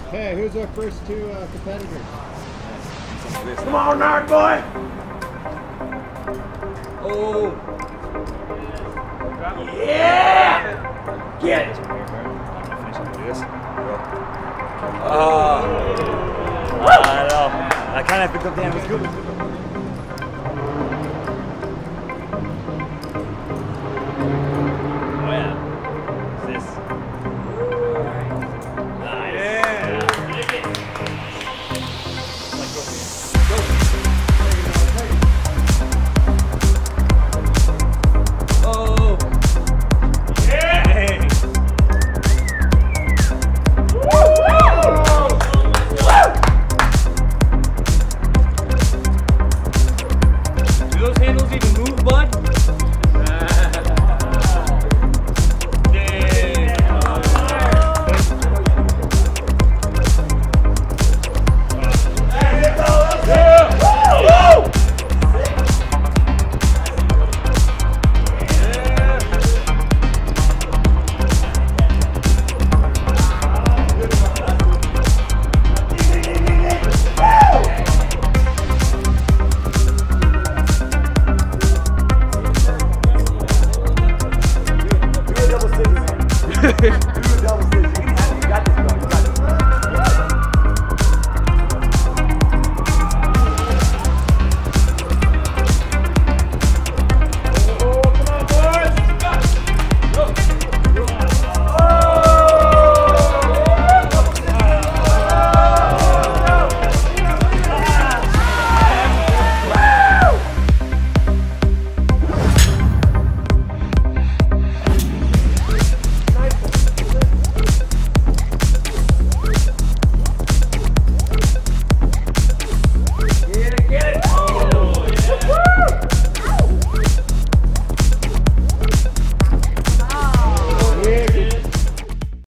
Okay, who's our first two competitors? Come on, nerd boy! Oh! Yeah! Get it! I know. I kind of picked up the hand. It was good. Oh yeah. What's this? Nice. Yeah. Oh. Yeah. Do those handles even move, bud? Double six.